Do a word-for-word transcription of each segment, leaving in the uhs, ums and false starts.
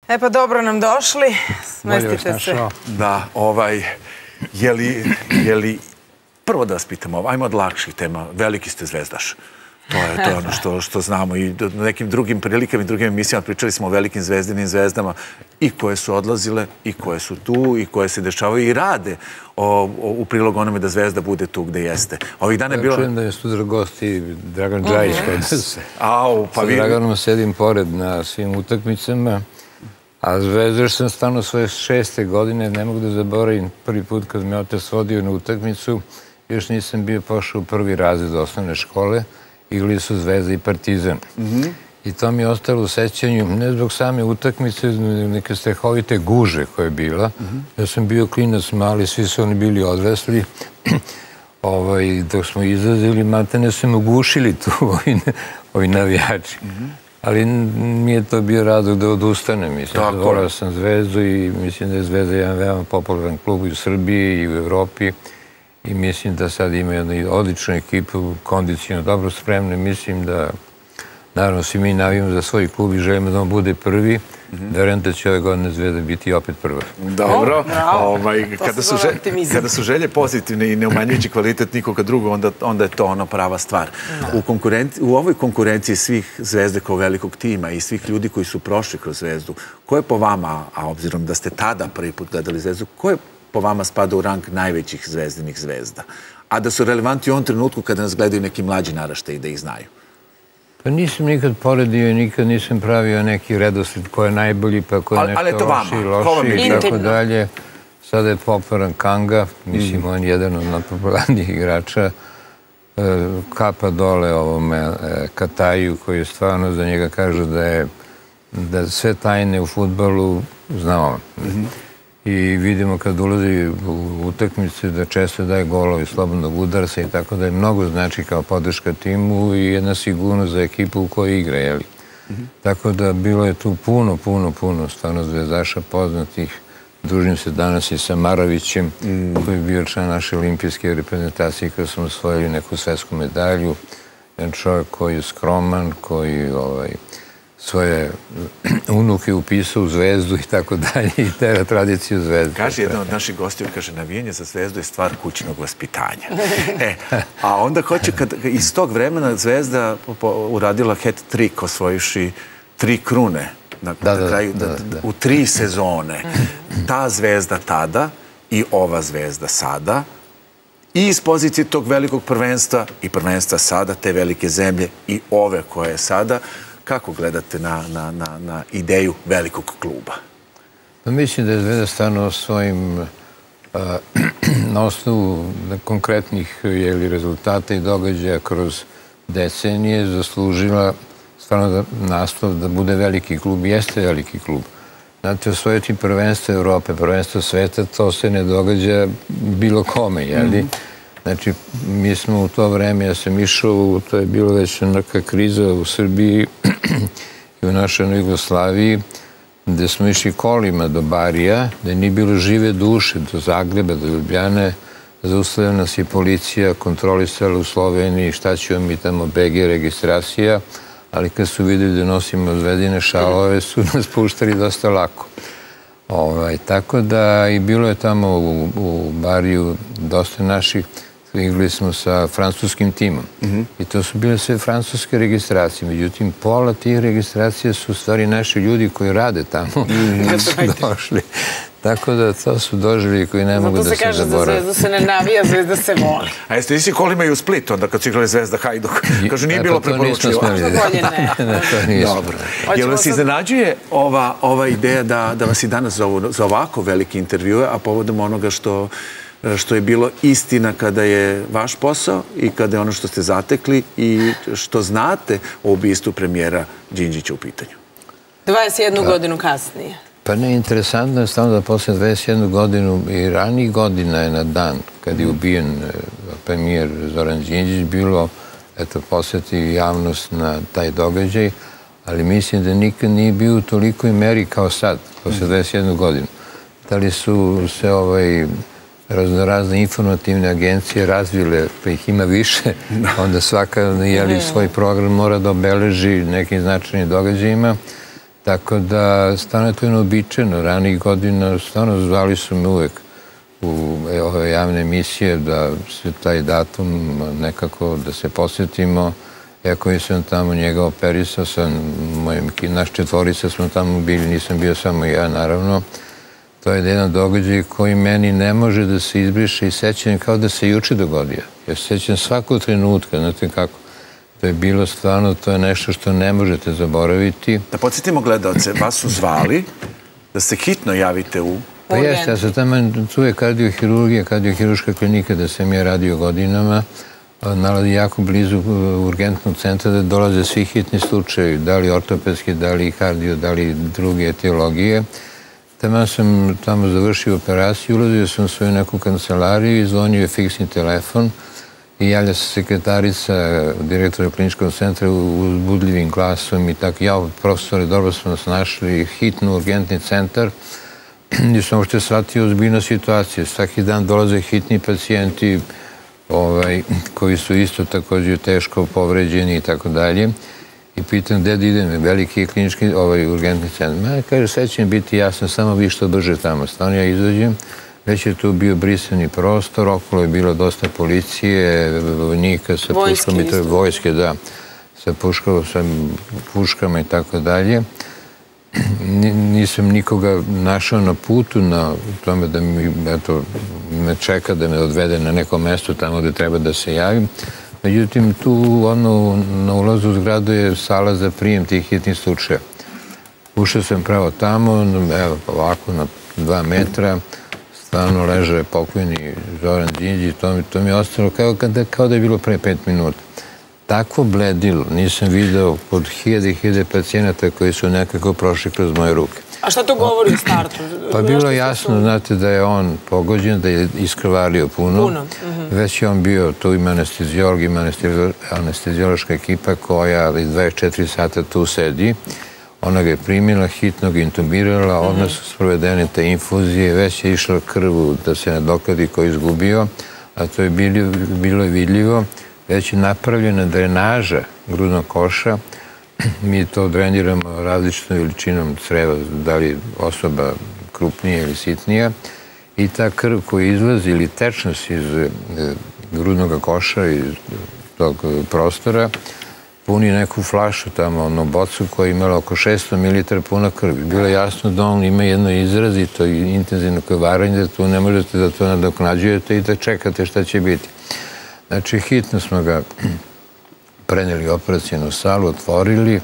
E pa dobro nam došli, smestite se. Da, ovaj, je li, je li, prvo da vas pitam ovo, ajmo od lakših tema, veliki ste zvezdaš. To je, to je ono što, što znamo i na nekim drugim prilikama i drugim emisijama pričali smo o velikim zvezdinim zvezdama i koje su odlazile i koje su tu i koje se dešavaju i rade o, o, u prilog onome da zvezda bude tu gde jeste. Ovih dana je bilo... Ja čujem da je tu gosti Dragan Džajić kod nas. Au, pa vi... Sa Draganom sedim pored na svim utakmicama, a zvezdaš sam stvarno svoje šeste godine, ne mogu da zaboravim prvi put kad me otac vodio na utakmicu, još nisam bio pošao u prvi razred osnovne škole, igrali su Zvezda i Partizan. I to mi je ostalo u sećanju, ne zbog same utakmice, neke strahovite guže koja je bila. Ja sam bio klinac mali, svi su oni bili odrasli. Dok smo izlazili, matene su me ugušili tu, ovi navijači. Ali mi je to bio razlog da odustanem. Volao sam Zvezdu i mislim da je Zvezda jedan veoma popularan klub i u Srbiji i u Evropi. I mislim da sad ima jednu odličnu ekipu, kondicijno dobro spremno. Mislim da, naravno, svi mi navijamo za svoj klub i želimo da on bude prvi. Verujem da će ove godine Zvezda biti opet prva. Dobro. Kada su želje pozitivne i ne umanjujući kvalitet nikoga drugog, onda je to ono prava stvar. U ovoj konkurenciji svih Zvezde kao velikog tima i svih ljudi koji su prošli kroz Zvezdu, ko je po vama, a obzirom da ste tada prvi put gledali Zvezdu, ko je po vama spada u rang najvećih zvezdinih zvezda? A da su relevantni u ovom trenutku kada nas gledaju neki mlađi naraštaji da ih znaju? Pa nisam nikad poredio i nikad nisam pravio neki redosled ko je najbolji, pa ko je nešto loši, loši i tako dalje. Sada je popularan Kanga, mislim, on je jedan od najpopularnijih igrača. Kapa dole ovome Kataju, koji je stvarno za njega kažu da je da sve tajne u fudbalu znao. I vidimo kad ulazi u utakmice da često daje golovi slobodnog udarca i tako da je mnogo znači kao podrška timu i jedna sigurnost za ekipu u kojoj igra, jeli. Tako da bilo je tu puno, puno, puno stvarno zvezdaša poznatih. Družim se danas i sa Marovićem, koji je bio član naše olimpijske reprezentacije kada smo osvojili neku svetsku medalju. Jedan čovjek koji je skroman, koji svoje unuke upisao u Zvezdu i tako dalje i tera tradiciju Zvezde. Kaže jedna od naših gostiju, kaže, navijanje za Zvezdu je stvar kućnog vaspitanja. A onda hoće, iz tog vremena Zvezda uradila hat-trick osvojivši tri krune na kraju, u tri sezone. Ta Zvezda tada i ova Zvezda sada i iz pozicije tog velikog prvenstva i prvenstva sada, te velike zemlje i ove koje je sada. Kako gledate na ideju velikog kluba? Mislim da je Zvezda stvarno svojim, na osnovu konkretnih rezultata i događaja kroz decenije zaslužila stvarno naslov da bude veliki klub. Jeste veliki klub. Znate, osvojiti prvenstvo Evrope, prvenstvo sveta, to se ne događa bilo kome, jeli? Znači, mi smo u to vreme, ja sam išao, to je bilo već neka kriza u Srbiji i u našoj Jugoslaviji, gde smo išli kolima do Barija, gde nije bilo žive duše, do Zagreba, do Ljubljane, zaustavila nas je policija, kontrolisala u Sloveniji, šta ćemo mi tamo, be ge registracija, ali kad su vidjeli da nosimo zvezdine šalove, su nas puštali dosta lako. Tako da i bilo je tamo u Bariju dosta naših. Igrali smo sa francuskim timom i to su bile sve francuske registracije. Međutim, pola tih registracija su u stvari naši ljudi koji rade tamo kad su došli. Tako da to su doživlji koji ne mogu da se zaborave. Zato se kaže da Zvezda se ne navija, Zvezda se voli. A jeste nisi kolima i u Splitu onda kad su igrali Zvezda Hajduk? Kažu, nije bilo preporučivo. Možda bolje ne. Dobro. Jel vas iznenađuje ova ideja da vas i danas zovu za ovako velike intervjue, a povodom onoga što što je bilo istina kada je vaš posao i kada je ono što ste zatekli i što znate o ubistvu premijera Đinđića u pitanju? dvadeset jednu godinu kasnije. Pa ne, interesantno je stavno da posle dvadeset jednu godinu i ranijih godina je na dan kad je ubijen premijer Zoran Đinđić bilo, eto, posjeti javnost na taj događaj, ali mislim da nikad nije bio u tolikoj meri kao sad, posle dvadeset jednu godinu. Da li su se ovaj raznorazne informativne agencije razvile, pa ih ima više, onda svaka svoj program mora da obeleži nekim značajnim događajima. Tako da stvarno je to jedno običajno. Ranih godina stvarno zvali su me uvek u ove javne emisije da se taj datum nekako da se posjetimo. Ja koji sam tamo njega operisao sa mojim, naš četvorica smo tamo bili, nisam bio samo ja naravno. To je jedan događaj koji meni ne može da se izbriše i sećam kao da se juče dogodio. Ja se sećam svakog trenutka, znate kako. To je bilo stvarno, to je nešto što ne možete zaboraviti. Da podsjetimo gledalce, vas su zvali da se hitno javite u... Pa jeste, ja sam tamo, tu je kardiohirurgija, kardiohiruška klinika da sam ja radio godinama, nalazi jako blizu urgentnog centra da dolaze svi hitni slučajevi, da li ortopedski, da li kardio, da li druge etiologije. Tamo sam tamo završio operaciju, ulazio sam u svoju neku kancelariju i zvonio je fiksni telefon i javlja se sekretarica direktora kliničkog centra uzbudljivim glasom i tako, ja, profesore, dobro smo nas našli, hitno, urgentni centar. Nisam uopšte shvatio ozbiljnu situaciju. Svaki dan dolaze hitni pacijenti koji su isto također teško povređeni i tako dalje. I pitam gde da idem, veliki klinički urgentni centar. Ma, kaže, sve će mi biti jasno, samo vi što brže tamo. Stvarno ja izađem, već je tu bio brisani prostor, okolo je bilo dosta policije, vojnika sa puškama, vojske, da, sa puškama i tako dalje. Nisam nikoga našao na putu na tome da me čeka da me odvede na neko mesto tamo gde treba da se javim. Međutim, tu na ulazu u zgradu je sala za prijem tih hitnih slučaja. Ušao sam pravo tamo, evo ovako na dva metra, stvarno leže pokojni Zoran Đinđić, to mi je ostalo kao da je bilo pre pet minuta. Takvo bledilo nisam video pod hiljade i hiljade pacijenata koji su nekako prošli kroz moje ruke. A šta to govori u startu? Pa bilo jasno, znate, da je on pogođen, da je iskrvario puno. Već je on bio, tu ima anestezijolog, ima anestezijološka ekipa koja dvadeset četiri sata tu sedi. Ona ga je primila, hitno ga intubirala, odmah su sprovedene te infuzije, već je išla krvu da se nadoknadi ko je izgubio, a to je bilo vidljivo. Već je napravljena drenaža grudnog koša. Mi to dreniramo različitom veličinom creva, da li osoba krupnija ili sitnija. I ta krv koja izlazi ili tečnost iz grudnog koša, iz tog prostora, puni neku flašu tamo, ono bocu koja je imala oko šesto mililitara puna krvi. Bilo je jasno da on ima jedno izrazito i intenzivno krvarenje, da tu ne možete da to nadoknađujete i da čekate šta će biti. Znači, hitno smo ga preneli u operacijnu salu, otvorili.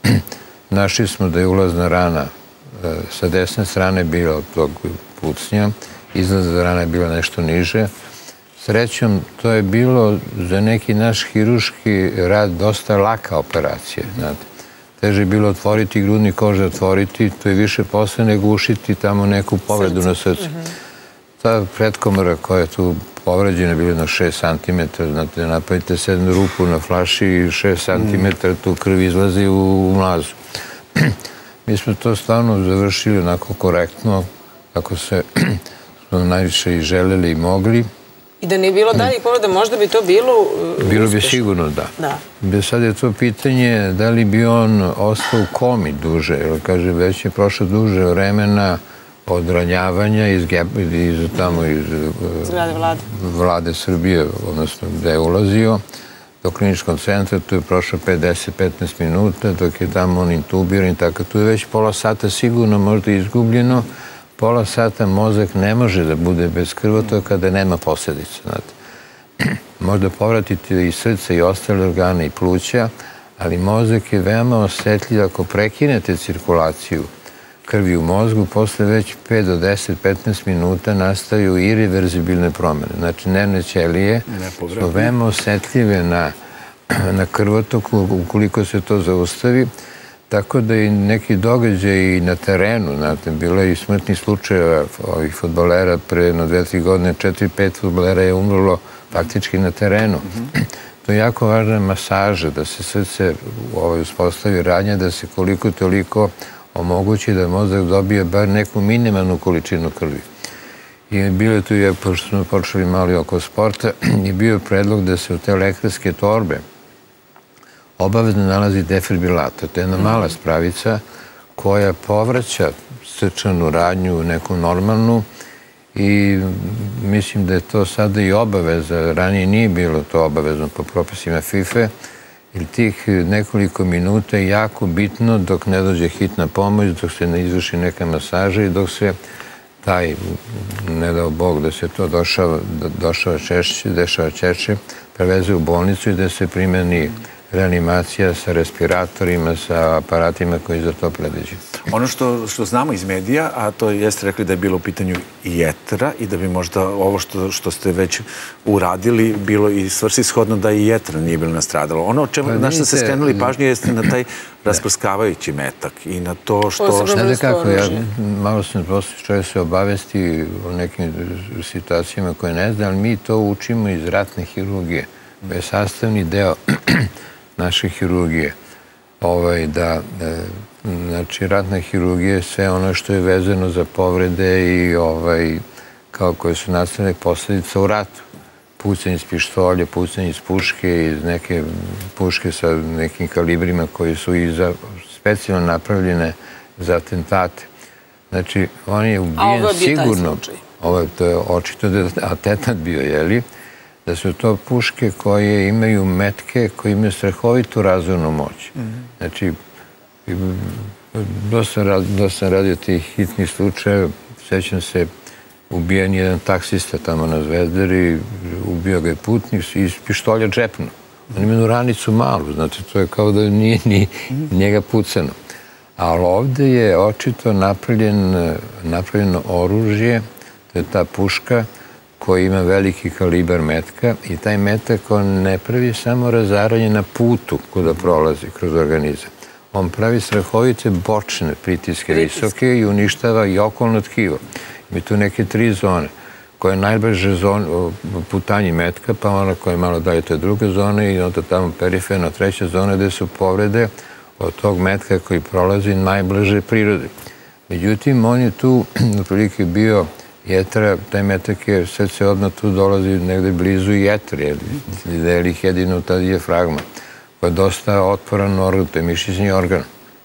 Našli smo da je ulazna rana sa desne strane bila od tog pucnja, izlazna rana je bila nešto niže. Srećom, to je bilo za neki naš hiruški rad dosta laka operacija. Teže je bilo otvoriti grudni koš, zatvoriti, to je više posle nego ušiti tamo neku povredu na srcu. Ta pretkomora koja je tu povređena bila na šest centimetara, znate, napravite se jednu rupu na flaši i šest centimetara tu krv izlazi u mlazu. Mi smo to stvarno završili onako korektno, kako se smo najviše i želeli i mogli. I da nije bilo daljih povreda, možda bi to bilo uspešno? Bilo bi sigurno, da. Sad je to pitanje da li bi on ostao u komi duže, jer kaže, već je prošlo duže vremena od ranjavanja iz tamo iz vlade Srbije, odnosno gde je ulazio, do kliničkog centra, tu je prošlo pedeset do petnaest minuta, dok je tamo on intubiran i tako. Tu je već pola sata sigurno možda izgubljeno, pola sata mozak ne može da bude bez krvotoka kada nema posljedica. Možda povratiti i srce i ostale organe i pluća, ali mozak je veoma osjetljiv ako prekinete cirkulaciju krvi u mozgu, posle već pet do deset do petnaest minuta nastaju irreverzibilne promene. Znači, nervne ćelije su veoma osjetljive na krvotok ukoliko se to zaustavi, tako da i neki događaj i na terenu, znate, bilo je i smrtnih slučajeva ovih fudbalera pre jedno dve, tri godine, četiri, pet fudbalera je umrlo faktički na terenu. To je jako važna masaža, da se srce uspostavi radnje, da se koliko toliko omogući da mozak dobije bar neku minimalnu količinu krvi. I bilo je tu, pošto smo počeli malo oko sporta, i bio je predlog da se u te lekarske torbe obavezno nalazi defibrilator. To je jedna mala spravica koja povraća srčanu radnju u neku normalnu i mislim da je to sada i obaveza. Ranije nije bilo to obavezno po propisima FIFA, jer tih nekoliko minuta je jako bitno dok ne dođe hitna pomoć, dok se ne izvrši neka masaža i dok se taj, ne dao Bog da se to došava češće, dešava češće, preveze u bolnicu i da se primeni reanimacija sa respiratorima, sa aparatima koji za to predviđaju. Ono što, što znamo iz medija, a to jeste rekli da je bilo u pitanju i jetra i da bi možda ovo što, što ste već uradili bilo i svrsishodno da i jetra nije bilo nastradalo. Ono čemu, pa, na što ste skrenuli pažnju jeste na taj rasprskavajući metak i na to što... Znate kako, ja malo sam prosto čovjek se obavesti o nekim situacijama koje ne zna, ali mi to učimo iz ratne hirurgije. To je sastavni deo naše hirurgije. Ovaj, da, znači, ratna hirurgija je sve ono što je vezano za povrede i ovaj, kao koje su nastale posljedice u ratu. Pucanje iz pištolja, pucanje iz puške, iz neke puške sa nekim kalibrima koji su i za specijalno napravljene za atentate. Znači, on je ubijen sigurno. Ovo je očito da je atentat bio, jeli? Da su to puške koje imaju metke, koje imaju strahovitu razornu moć. Znači, dosta sam radio tih hitnih slučaja. Sećam se, ubijen jedan taksista tamo na Zvezdari, ubio ga je putnik iz pištolja džepno. On ima jednu ranicu malu, znači to je kao da nije ni njega pucano. Ali ovde je očito napravljeno oružje, to je ta puška, koji ima veliki kalibar metka i taj metak on ne pravi samo razaranje na putu kuda prolazi kroz organizam. On pravi strahovite bočne pritiske visoke i uništava i okolno tkivo. Ima tu neke tri zone koje je najbliže putanji metka, pa ona koja je malo dalje, to je druga zona i onda tamo periferno treća zona gde su povrede od tog metka koji prolazi najbliže prirode. Međutim, on je tu otprilike bio jetra, taj metak je, sad se odmah tu dolazi negde blizu jetre, ili ih jedino ta dijafragma, koja je dosta otporan organ, to je mišićni organ.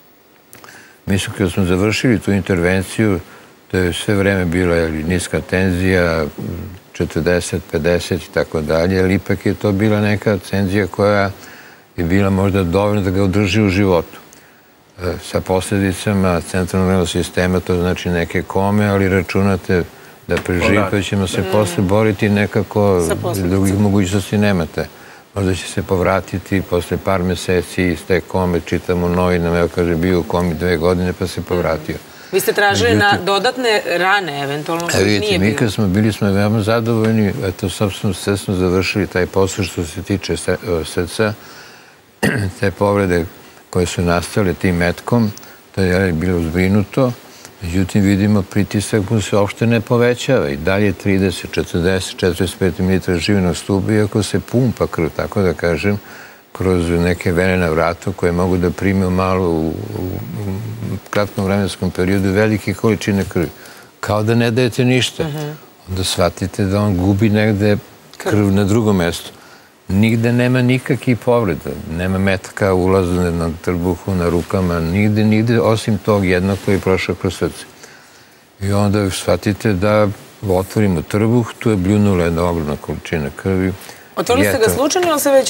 Mi smo, kada smo završili tu intervenciju, to je sve vreme bila niska tenzija, četrdeset, pedeset i tako dalje, ali ipak je to bila neka tenzija koja je bila možda dovoljna da ga održi u životu. Sa posljedicama centralnog nervnog sistema, to znači neke kome, ali računate da preživi, pa ćemo se posle boriti nekako, drugih mogućnosti nemate. Možda će se povratiti posle par meseci iz te kome, čitam u novinama, evo kaže, bio u komi dve godine pa se povratio. Vi ste tražili na dodatne rane, eventualno, koji nije bilo? Mi kad smo bili, smo veoma zadovoljni, eto, sobstveno sve smo završili taj posao što se tiče srca, te povrede koje su nastale tim metkom, to je bilo zbrinuto. Međutim, vidimo, pritisak mu se uopšte ne povećava i dalje trideset, četrdeset, četrdeset pet mililitara živinog stuba, iako se pumpa krv, tako da kažem, kroz neke vene na vratu koje mogu da prime malo u kratkom vremenskom periodu velike količine krvi. Kao da ne dajete ništa. Onda shvatite da on gubi negde krv na drugom mestu. Nigde nema nikakvih povreda. Nema metka, ulaza na trbuhu, na rukama, nigde, nigde, osim tog jednog koji je prošao kroz srce. I onda shvatite da otvorimo trbuh, tu je bljunula jedna ogromna količina krvi. Otvorili ste ga slučajno ili se već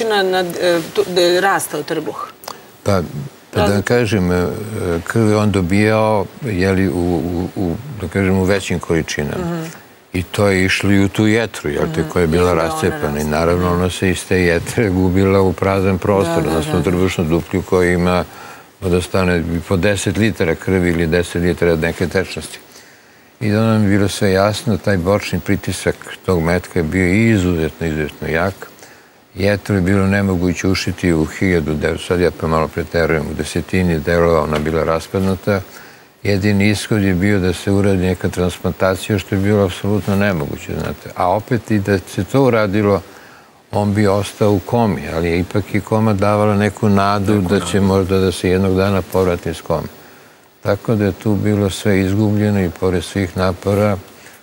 rastao trbuh? Pa, da vam kažem, krv je on dobijao, jeli, da kažem, u većim količinama. I to je išlo i u tu jetru, jel te, koja je bila rascepana. I naravno, ona se iz te jetre gubila u prazan prostor, odnosno trbušnu duplju koja ima da stane po deset litara krvi ili deset litara neke tečnosti. I da nam je bilo sve jasno, taj bočni pritisak tog metka je bio izuzetno, izuzetno jak. Jetru je bilo nemoguće ušiti u hiljadu, sad ja pa malo preterujem, u desetini delova ona bila raspadnuta. Jedini ishod je bio da se uradi neka transplantacija, što je bilo apsolutno nemoguće, znate. A opet i da se to uradilo, on bi ostao u komi, ali je ipak i koma davala neku nadu da će možda da se jednog dana povrati iz kome. Tako da je tu bilo sve izgubljeno i pored svih napora,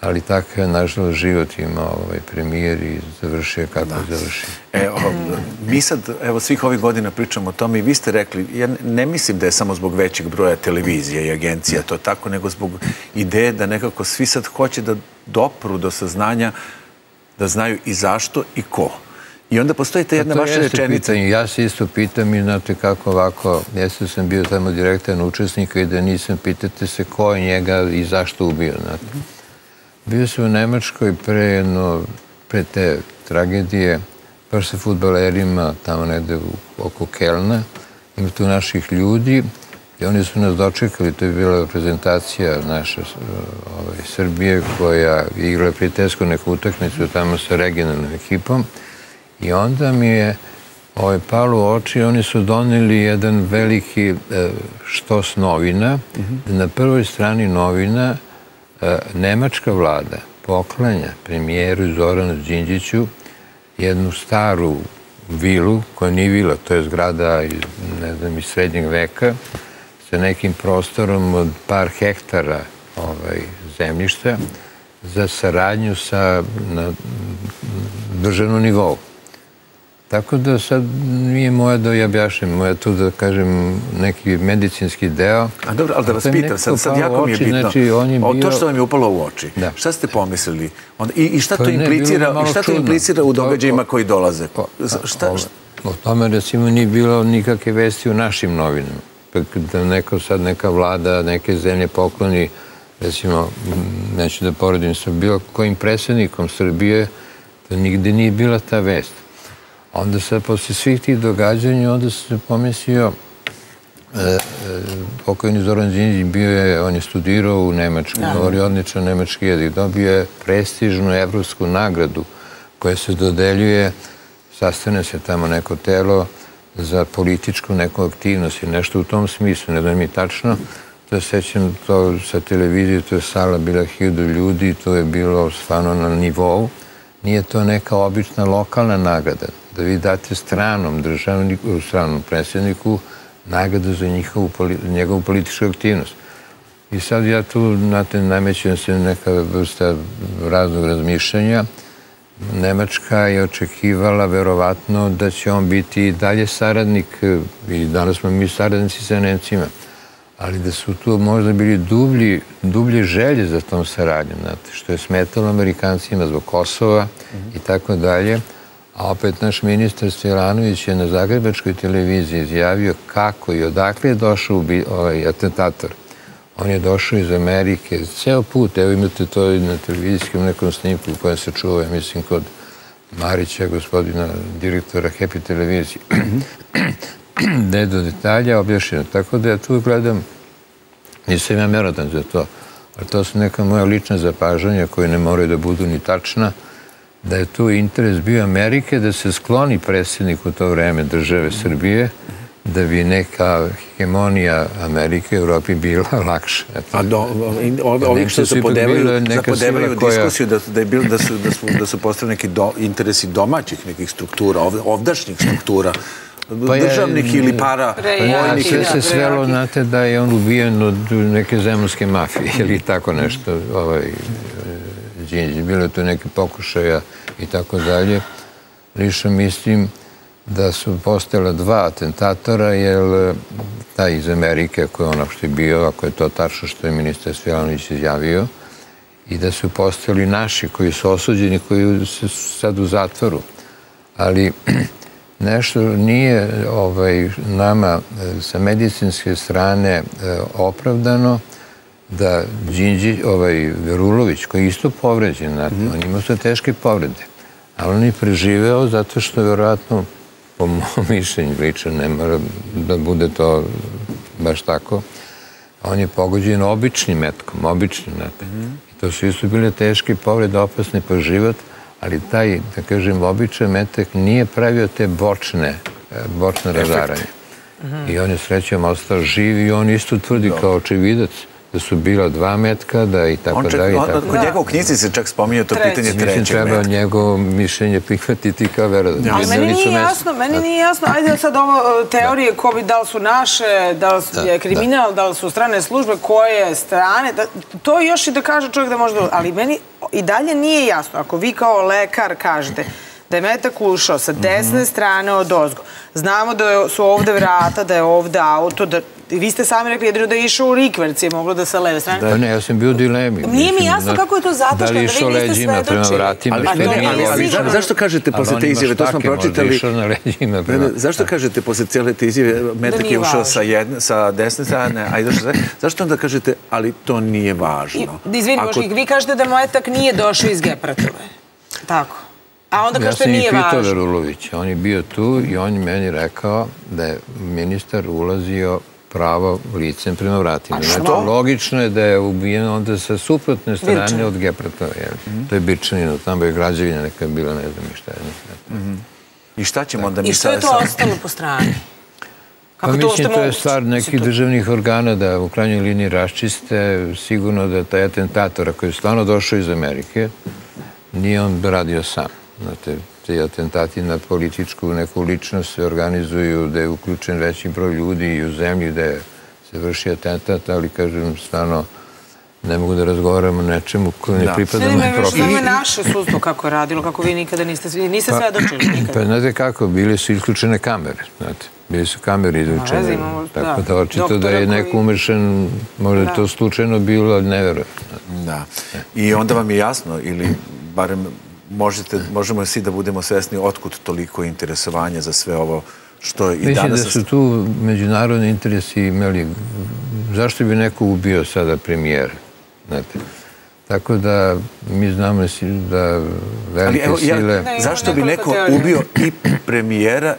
ali tako je, nažalost, život imao ovaj premijer i završio kako je završio. E, mi sad, evo, svih ovih godina pričamo o tome i vi ste rekli, ja ne mislim da je samo zbog većeg broja televizije i agencija to tako, nego zbog ideje da nekako svi sad hoće da dopru do saznanja, da znaju i zašto i ko. I onda postoji ta jedna vaša rečenica. Ja se isto pitam i znate kako ovako, jeste sam bio tamo direktan učesnika i da nisam, pitate se ko je njega i zašto ubio, znate. Bio sam u Nemačkoj pre, jedno, pre te tragedije, baš sa fudbalerima, tamo negde oko Kelna. Ima tu naših ljudi i oni su nas dočekali. To je bila reprezentacija naše ovaj, Srbije koja je igrala prijateljsku neku utakmicu tamo sa regionalnom ekipom. I onda mi je ovaj, palo u oči, oni su doneli jedan veliki e, štos novina, da na prvoj strani novina nemačka vlada poklanja premijeru Zoranu Đinđiću jednu staru vilu, koja nije vila, to je zgrada iz, ne znam, iz srednjeg veka, sa nekim prostorom od par hektara ovaj, zemljišta za saradnju sa, na državnom nivou. Tako da sad nije moja da ja objašnjam, moja tu da kažem neki medicinski deo. A dobro, ali da vas pitam, sad, sad jako mi je bitno. Znači, on je bio... To što vam je upalo u oči, da. Šta ste pomislili? Onda, i, I šta to ne, implicira, i šta to implicira u događajima koji dolaze? Šta, šta? O tome, recimo, nije bilo nikakve vesti u našim novinama. Da neko sad, neka vlada, neke zemlje pokloni, recimo, neću da poredim sa bilo kojim predsjednikom Srbije, da nigde nije bila ta vest. Onda sad, posle svih tih događanja, onda se pomislio, pokojni Zoran Đinđić bio je, on je studirao u Nemačkoj, govori odličan nemački jezik, dobio je prestižnu evropsku nagradu koja se dodeljuje, sastane se tamo neko telo za političku neku aktivnost i nešto u tom smislu, ne da mi tačno, to sećam to sa televizije, to je sala bila hiljadu ljudi, to je bilo stvarno na nivou, nije to neka obična lokalna nagrada, da vi date stranom državniku, stranom predsjedniku nagradu za njihovu, njegovu političku aktivnost. I sad ja tu, znate, namećem se neka vrsta raznog razmišljanja. Nemačka je očekivala verovatno da će on biti i dalje saradnik, i danas smo mi saradnici sa Nemcima, ali da su tu možda bili dublji, dublje želje za tom saradnjom, znate, što je smetalo Amerikancima zbog Kosova i tako dalje. A opet naš ministar Svilanović je na zagrebačkoj televiziji izjavio kako i odakle je došao ovaj atentator. On je došao iz Amerike, ceo put, evo imate to na televizijskom nekom snimku koja se čuva, mislim, kod Marića, gospodina direktora Happy televizije. Da je do detalja objašnjeno. Tako da ja tu gledam, nisam ja merodan za to, ali to su neka moja lična zapažanja koje ne moraju da budu ni tačna, da je tu interes bio Amerike da se skloni predsjednik u to vreme države Srbije, da bi neka hegemonija Amerike u Evropi bila lakša. A ovih što se podevaju diskusiju da su postavili neki interesi domaćih nekih struktura, ovdašnjih struktura, državnih ili para vojnih. Sve se svelo, znate, da je on ubijen od neke zemljske mafije ili tako nešto, Đinđić. Bilo je tu neke pokušaja i tako dalje. Lično mislim da su postojala dva atentatora, jer taj iz Amerike, koji je ono što je bio, ako je to tačno što je ministar Svilanović izjavio, i da su postojali naši koji su osuđeni, koji su sad u zatvoru. Ali nešto nije nama sa medicinske strane opravdano da Đinđić, ovaj Verulović, koji je isto povređen, on imao sve teške povrede, ali on je preživeo zato što je verovatno, po mojom mišljenju lično, ne mora da bude to baš tako, on je pogođen običnim metkom, običnim metkom. I to su isto bile teške povrede, opasne po život, ali taj, da kažem, običan metak nije pravio te bočne, bočne razaranje. I on je srećom ostao živ i on isto tvrdi kao očevidac da su bila dva metka, da i tako dalje. Kod njega u knjizi se čak spominje to pitanje trećeg metka. Mislim, treba njegovo mišljenje prihvatiti kao verodostojno. Ali meni nije jasno, meni nije jasno, ajde sad ovo teorije ko bi, da li su naše, da li je kriminal, da li su strane službe, koje strane, to još i da kaže čovjek da može da... Ali meni i dalje nije jasno, ako vi kao lekar kažete da je metak ušao sa desne strane od ozgo, znamo da su ovde vrata, da je ovde auto, da... Vi ste sami rekli jedino da je išao u rikverci, je moglo da sa leve strane. Pa ne, ja sam bio u dilemi. Nije mi jasno kako je to zatašno, da vi niste svedočili. Ali zašto kažete posle te izjave, to smo pročitali, zašto kažete posle cijele te izjave, metak je ušao sa desne strane, a zašto onda kažete, ali to nije važno? Izvini, Bošnik, vi kažete da metak nije došao iz Gepratove. Tako. A onda kažete nije važno. Ja sam i pitao Verulovića, on je bio tu i on je meni rekao da je ministar ulazio pravo licem prema vratima. Znači, logično je da je ubijen onda sa suprotne strane od Gepratove. To je Birčanino, tamo je građevina neka bila, ne znam i šta je. I šta ćemo onda mi... I što je to ostalo po strani? Pa mislim, to je stvar nekih državnih organa da u krajnjoj liniji raščiste. Sigurno da taj atentator, koji je stvarno došao iz Amerike, nije on radio sam. Znate, ti atentati na političku neku ličnost se organizuju da je uključen veći broj ljudi i u zemlji da se vrši atentat, ali kažem, stvarno ne mogu da razgovaram o nečemu koje ne pripada moj profil. Sve me naše sudstvo kako je radilo, kako vi nikada niste svedočili. Pa znate kako, bili su isključene kamere, znate. Bili su kamere izvučene. Tako da očito da je neko umešan, možda je to slučajno bilo, ali ne verujem. Da. I onda vam je jasno, ili barem možemo svi da budemo svesni otkud toliko interesovanja za sve ovo što i danas... Mislim da su tu međunarodni interesi imali... Zašto bi neko ubio sada premijera? Znate. Tako da mi znamo da velike sile... Zašto bi neko ubio i premijera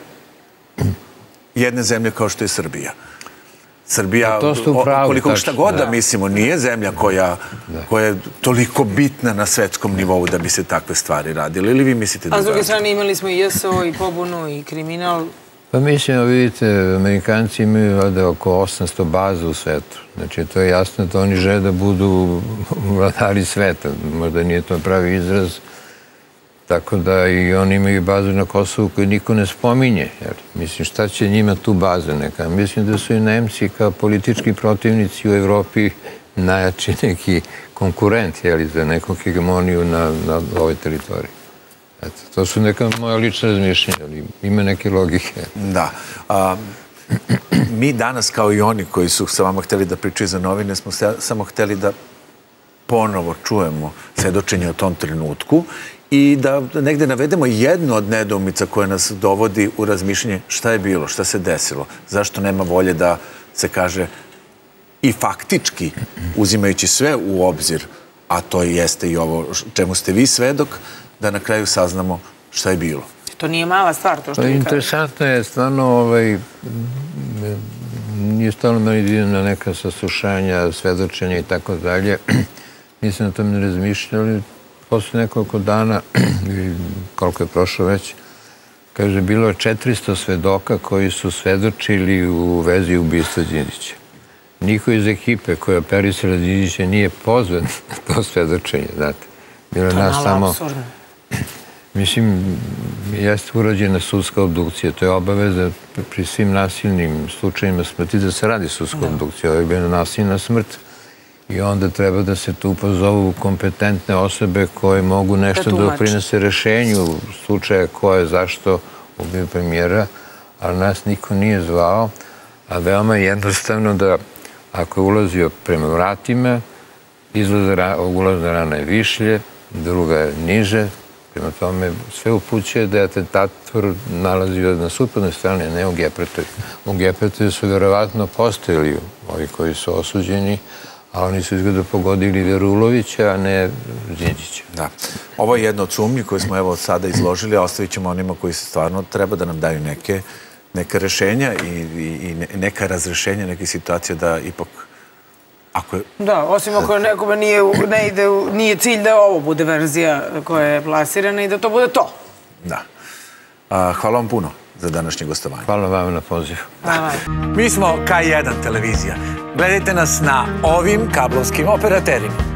jedne zemlje kao što je Srbija? Srbija, koliko šta god da mislimo, nije zemlja koja je toliko bitna na svetskom nivou da bi se takve stvari radile. Ili vi mislite da... A s druge strane imali smo i J S O, i pobunu, i kriminal. Pa mislim, vidite, Amerikanci imaju vada oko osamsto baza u svetu. Znači, to je jasno da oni žele da budu vladari sveta. Možda nije to pravi izraz. Tako da i oni imaju bazu na Kosovu koju niko ne spominje. Mislim, šta će njima tu baza neka? Mislim da su i Nemci kao politički protivnici u Evropi najjači neki konkurent za neku hegemoniju na ovoj teritoriji. To su neka moja lična razmišljenja, ali ima neke logike. Da. Mi danas, kao i oni koji su sa vama hteli da pričaju za novine, smo samo hteli da ponovo čujemo svedočenje o tom trenutku i da negde navedemo jednu od nedoumica koja nas dovodi u razmišljanje šta je bilo, šta se desilo, zašto nema volje da se kaže i faktički, uzimajući sve u obzir, a to jeste i ovo čemu ste vi svedok, da na kraju saznamo šta je bilo. To nije mala stvar, to što vi kažete. Interesantno je, stvarno, nije stvarno meni vidim na neka saslušanja, svedočenja i tako dalje. Nisam na tom ne razmišljali. Posle nekoliko dana, koliko je prošlo već, kaže, bilo je četiristo svedoka koji su svedočili u vezi ubistva Đinđića. Niko iz ekipe koja je operisala Đinđića nije pozvan na to svedočenje, znate. Bilo je nas samo... apsurdno. Mislim, jeste urađena sudska obdukcija. To je obaveza pri svim nasilnim slučajima smrti da se radi sudska obdukcija. Ovo je bila nasilna smrt. I onda treba da se tu pozovu kompetentne osobe koje mogu nešto da doprinese rešenju slučaja ko je zašto ubio premijera, ali nas niko nije zvao, a veoma je jednostavno da ako je ulazio prema vratima, ulazna rana je višlje, druga je niže, prema tome sve upućuje da je atentator nalazio na suprotnoj strani, ne u Gepratovi. U Gepratovi su verovatno postojali ovi koji su osuđeni, a oni su izgleda pogodili Verulovića, a ne Đinđića. Da. Ovo je jedna od sumnji koju smo evo sada izložili, a ostavit ćemo onima koji se stvarno treba da nam daju neke rešenja i neka razrešenja, neke situacije da ipak... Da, osim ako nekome nije cilj da ovo bude verzija koja je plasirana i da to bude to. Da. Hvala vam puno. za današnje gostovanje. Hvala vam na pozivu. Hvala. Mi smo K jedan televizija. Gledajte nas na ovim kablovskim operaterima.